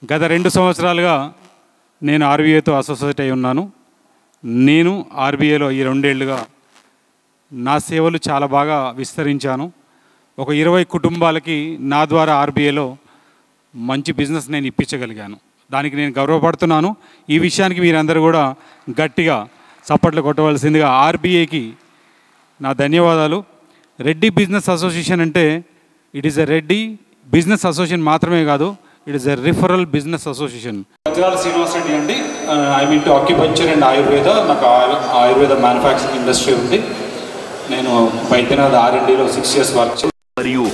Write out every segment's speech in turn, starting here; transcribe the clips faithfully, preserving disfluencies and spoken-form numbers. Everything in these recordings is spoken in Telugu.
గత రెండు సంవత్సరాలుగా నేను ఆర్బీఐతో అసోసియేట్ అయి ఉన్నాను. నేను ఆర్బీఐలో ఈ రెండేళ్లుగా నా సేవలు చాలా బాగా విస్తరించాను. ఒక ఇరవై కుటుంబాలకి నా ద్వారా ఆర్బీఐలో మంచి బిజినెస్ నేను ఇప్పించగలిగాను. దానికి నేను గర్వపడుతున్నాను. ఈ విషయానికి మీరందరూ కూడా గట్టిగా చప్పట్లు కొట్టవలసిందిగా ఆర్బీఐకి నా ధన్యవాదాలు. రెడ్డి బిజినెస్ అసోసియేషన్ అంటే it is a Reddy business association మాత్రమే కాదు, it is a referral business association. Vajrala Srinivas Reddy అండి. I mean to acupuncture and Ayurveda. నాకు ఆయుర్వేద మ్యానుఫ్యాక్చరింగ్ ఇండస్ట్రీ ఉంది. నేను వైద్యనాథ్ ఆర్ అండ్ డిలో సిక్స్ ఇయర్స్ వర్క్ చేసి మరియు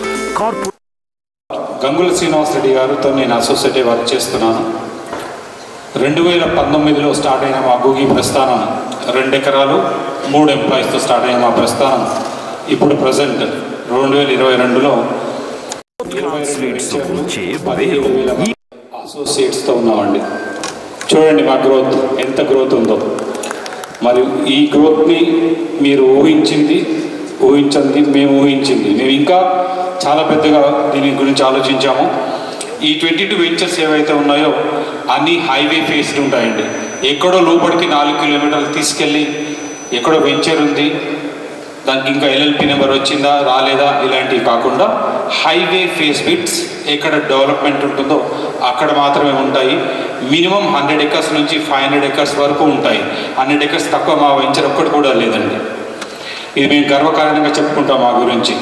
గంగుల శ్రీనివాస్ రెడ్డి గారితో నేను అసోసియేట్ వర్క్ చేస్తున్నాను. రెండు వేల పంతొమ్మిదిలో స్టార్ట్ అయిన మా గూగి ప్రస్థానం రెండు ఎకరాలు మూడు ఎంప్లాయీస్తో స్టార్ట్ అయిన మా ప్రస్థానం ఇప్పుడు ప్రజెంట్ రెండు వేల ఇరవై రెండులో ఇరవై రెండు పదిహేడు వేల అసోసియేట్స్తో ఉన్నామండి. చూడండి మా గ్రోత్ ఎంత గ్రోత్ ఉందో. మరియు ఈ గ్రోత్ని మీరు ఊహించింది ఊహించింది మేము ఊహించింది మేము ఇంకా చాలా పెద్దగా దీని గురించి ఆలోచించాము. ఈ ట్వంటీ టూ వెంచర్స్ ఏవైతే ఉన్నాయో అన్నీ హైవే ఫేస్డ్ ఉంటాయండి. ఎక్కడో లోపలికి నాలుగు కిలోమీటర్లు తీసుకెళ్ళి ఎక్కడో వెంచర్ ఉంది, దానికి ఇంకా ఎల్ఎల్పి నెంబర్ వచ్చిందా రాలేదా ఇలాంటివి కాకుండా హైవే ఫేస్ బిట్స్ ఎక్కడ డెవలప్మెంట్ ఉంటుందో అక్కడ మాత్రమే ఉంటాయి. మినిమం హండ్రెడ్ ఎకర్స్ నుంచి ఫైవ్ హండ్రెడ్ ఎకర్స్ వరకు ఉంటాయి. హండ్రెడ్ ఎకర్స్ తక్కువ మా వెంచర్ ఒక్కటి కూడా లేదండి. ఇది మేము గర్వకారణంగా చెప్పుకుంటాం మా గురించి.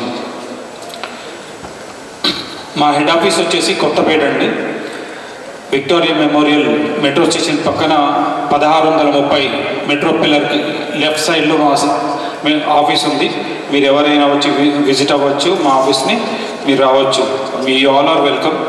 మా హెడ్ ఆఫీస్ వచ్చేసి కొత్తపేట అండి. విక్టోరియా మెమోరియల్ మెట్రో స్టేషన్ పక్కన పదహారు వందల ముప్పై మెట్రో పిల్లర్కి లెఫ్ట్ సైడ్లో మా ఆఫీస్ ఉంది. మీరు ఎవరైనా వచ్చి విజిట్ అవ్వచ్చు మా ఆఫీస్ని, మీరు రావచ్చు. మీ ఆల్ ఆర్ వెల్కమ్.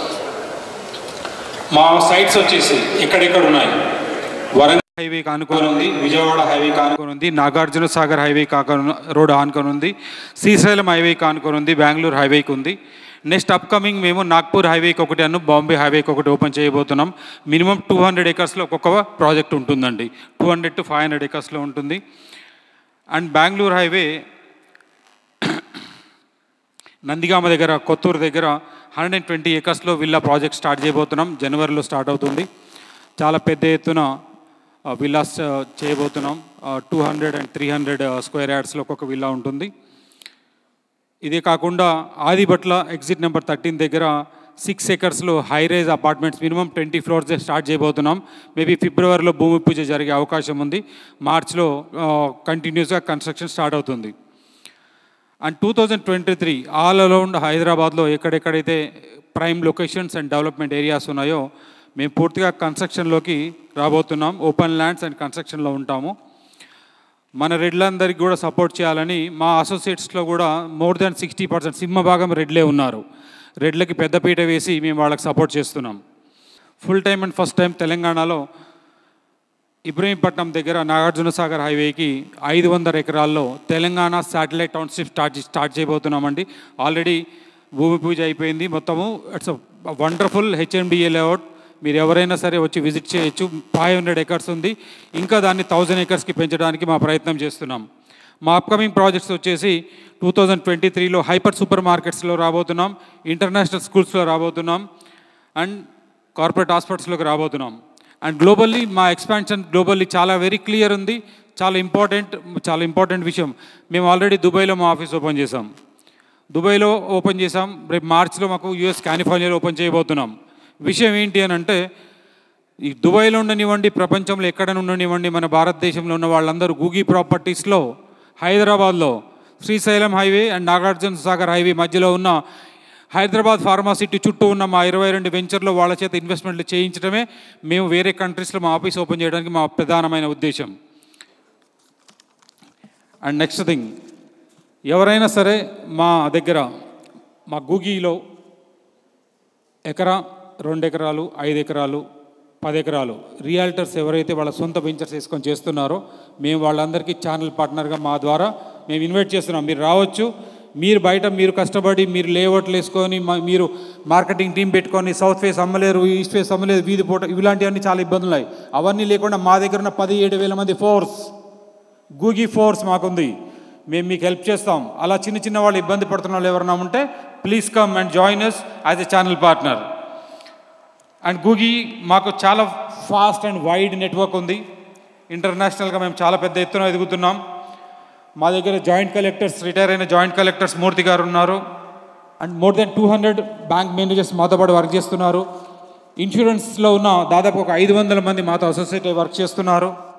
మా సైట్స్ వచ్చేసి ఎక్కడెక్కడ ఉన్నాయి. వరంగల్ హైవేకి ఆనుకొని ఉంది, విజయవాడ హైవేకి ఆనుకొని ఉంది, నాగార్జున సాగర్ హైవేకి ఆనుకొని రోడ్ ఆనుకొని ఉంది, శ్రీశైలం హైవేకి ఆనుకొని ఉంది, బెంగళూరు హైవేకి ఉంది. నెక్స్ట్ అప్కమింగ్ మేము నాగ్పూర్ హైవేకి ఒకటి అను బాంబే హైవేకి ఒకటి ఓపెన్ చేయబోతున్నాం. మినిమం టూ హండ్రెడ్ ఎకర్స్లో ఒక్కొక్క ప్రాజెక్ట్ ఉంటుందండి. Two hundred to five hundred ఎకర్స్లో ఉంటుంది. అండ్ బెంగళూరు హైవే నందిగామ దగ్గర కొత్తూరు దగ్గర హండ్రెడ్ అండ్ ట్వంటీ ఎకర్స్లో విల్లా ప్రాజెక్ట్ స్టార్ట్ చేయబోతున్నాం. జనవరిలో స్టార్ట్ అవుతుంది. చాలా పెద్ద ఎత్తున విల్లాస్ చేయబోతున్నాం. Two hundred and three hundred square యార్డ్స్లో ఒక్కొక్క విల్లా ఉంటుంది. ఇదే కాకుండా ఆదిబట్ల ఎగ్జిట్ నెంబర్ థర్టీన్ దగ్గర సిక్స్ ఎకర్స్లో high rise apartments minimum twenty floors start చేయబోతున్నాం. మేబీ ఫిబ్రవరిలో భూమి పూజ జరిగే అవకాశం ఉంది. మార్చ్లో కంటిన్యూస్గా కన్స్ట్రక్షన్ స్టార్ట్ అవుతుంది. And two thousand twenty three all around హైదరాబాద్లో ఎక్కడెక్కడైతే prime locations and development areas ఉన్నాయో మేము పూర్తిగా కన్స్ట్రక్షన్లోకి రాబోతున్నాం. ఓపెన్ ల్యాండ్స్ అండ్ కన్స్ట్రక్షన్లో ఉంటాము. మన రెడ్లందరికీ కూడా సపోర్ట్ చేయాలని మా అసోసియేట్స్లో కూడా మోర్ దాన్ సిక్స్టీ పర్సెంట్ సింహభాగం రెడ్లే ఉన్నారు. రెడ్లకి పెద్దపీట వేసి మేము వాళ్ళకి సపోర్ట్ చేస్తున్నాం. Full time and first time తెలంగాణలో ఇబ్రహీంపట్నం దగ్గర నాగార్జున సాగర్ హైవేకి ఐదు వందల ఎకరాల్లో Telangana satellite township start start చేయబోతున్నామండి. ఆల్రెడీ భూమి పూజ అయిపోయింది మొత్తము. It's wonderful HMDA layout. మీరు ఎవరైనా సరే వచ్చి విజిట్ చేయొచ్చు. ఫైవ్ హండ్రెడ్ ఎకర్స్ ఉంది. ఇంకా దాన్ని థౌజండ్ ఎకర్స్కి పెంచడానికి మా ప్రయత్నం చేస్తున్నాం. మా అప్కమింగ్ ప్రాజెక్ట్స్ వచ్చేసి టూ థౌజండ్ ట్వంటీ త్రీలో హైపర్ సూపర్ మార్కెట్స్లో రాబోతున్నాం, ఇంటర్నేషనల్ స్కూల్స్లో రాబోతున్నాం, అండ్ కార్పొరేట్ హాస్పిటల్స్లోకి రాబోతున్నాం. అండ్ గ్లోబల్లీ మా ఎక్స్పాన్షన్ గ్లోబల్లీ చాలా వెరీ క్లియర్ ఉంది. చాలా ఇంపార్టెంట్ చాలా ఇంపార్టెంట్ విషయం. మేము ఆల్రెడీ దుబాయ్లో మా ఆఫీస్ ఓపెన్ చేసాం. దుబాయ్లో ఓపెన్ చేసాం. రేపు మార్చ్లో మాకు యూఎస్ కాలిఫోర్నియాలో ఓపెన్ చేయబోతున్నాం. విషయం ఏంటి అని అంటే ఈ దుబాయ్లో ఉండనివ్వండి, ప్రపంచంలో ఎక్కడ ఉండనివ్వండి, మన భారతదేశంలో ఉన్న వాళ్ళందరూ గూగి ప్రాపర్టీస్లో హైదరాబాద్లో Srisailam highway and Nagarjuna Sagar highway మధ్యలో ఉన్న హైదరాబాద్ ఫార్మాసిటీ చుట్టూ ఉన్న మా ఇరవై రెండు వెంచర్లో వాళ్ళ చేత ఇన్వెస్ట్మెంట్లు చేయించడమే మేము వేరే కంట్రీస్లో మా ఆఫీస్ ఓపెన్ చేయడానికి మా ప్రధానమైన ఉద్దేశం. అండ్ నెక్స్ట్ థింగ్, ఎవరైనా సరే మా దగ్గర మా గూగిలో ఎకరా రెండు ఎకరాలు ఐదు ఎకరాలు పది ఎకరాలు రియాల్టర్స్ ఎవరైతే వాళ్ళ సొంత వెంచర్స్ వేసుకొని చేస్తున్నారో మేము వాళ్ళందరికీ ఛానల్ పార్ట్నర్గా మా ద్వారా మేము ఇన్వైట్ చేస్తున్నాం. మీరు రావచ్చు. మీరు బయట మీరు కష్టపడి మీరు లేఅవుట్లు వేసుకొని మీరు మార్కెటింగ్ టీం పెట్టుకొని సౌత్ ఫేస్ అమ్మలేరు, ఈస్ట్ ఫేస్ అమ్మలేరు, వీధి పూట ఇలాంటివన్నీ చాలా ఇబ్బందులు ఉన్నాయి. అవన్నీ లేకుండా మా దగ్గర ఉన్న పదిహేడు వేల మంది ఫోర్స్ గూగి ఫోర్స్ మాకుంది. మేము మీకు హెల్ప్ చేస్తాం. అలా చిన్న చిన్న వాళ్ళు ఇబ్బంది పడుతున్న వాళ్ళు ఎవరైనా ఉంటే please come and join us as a channel partner. And Googi మాకు చాలా ఫాస్ట్ అండ్ వైడ్ నెట్వర్క్ ఉంది. ఇంటర్నేషనల్గా మేము చాలా పెద్ద ఎత్తున ఎదుగుతున్నాం. మా దగ్గర జాయింట్ కలెక్టర్స్, రిటైర్ అయిన జాయింట్ కలెక్టర్స్ మూర్తి గారు ఉన్నారు. And more then two hundred bank managers మాతో పాటు వర్క్ చేస్తున్నారు. ఇన్సూరెన్స్లో ఉన్న దాదాపు ఒక ఐదు వందల మంది మాతో అసోసియేట్ అయి వర్క్ చేస్తున్నారు.